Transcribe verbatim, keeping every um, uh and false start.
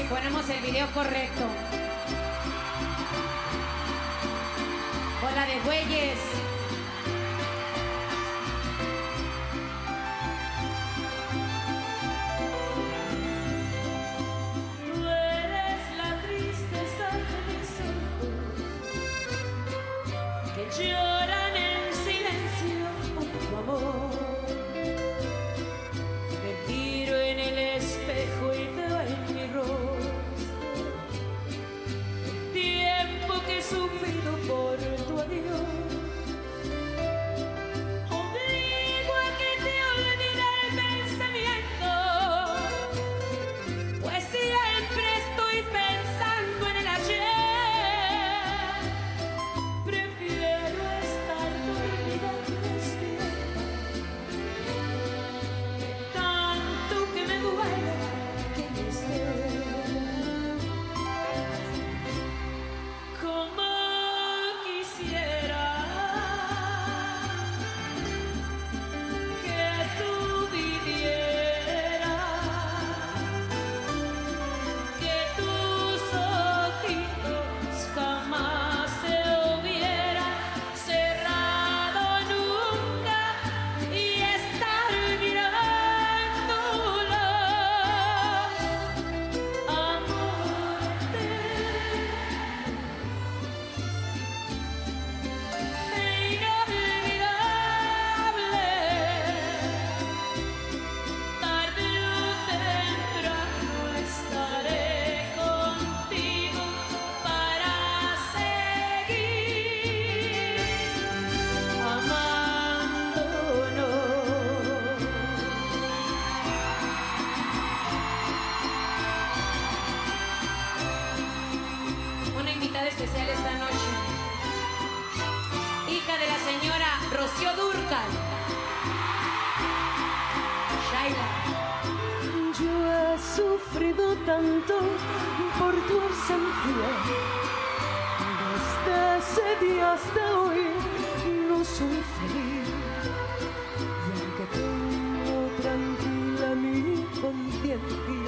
ponemos el video correcto. Bola de güeyes. Tú eres la tristeza de mis ojos que lloran en silencio por tu amor. Me miro en el espejo y veo en mi rostro el tiempo que he sufrido por tu adiós. Obligo a que te olvide el pensamiento, pues siempre estoy pensando en el ayer. Prefiero estar dormida que despierta, de tanto que me duele que no estés. Como quisiera que tú vivieras, que tus ojitos jamás se hubieran cerrado nunca y estar mirándolos, amor inolvidable. Tarde o temprano estaré contigo para seguir amándonos. Una invitada especial esta noche, hija de la señora Rocío Dúrcal. Shaila. Yo he sufrido tanto por tu ausencia, desde ese día hasta hoy no soy feliz. Y aunque tengo tranquila mi conciencia,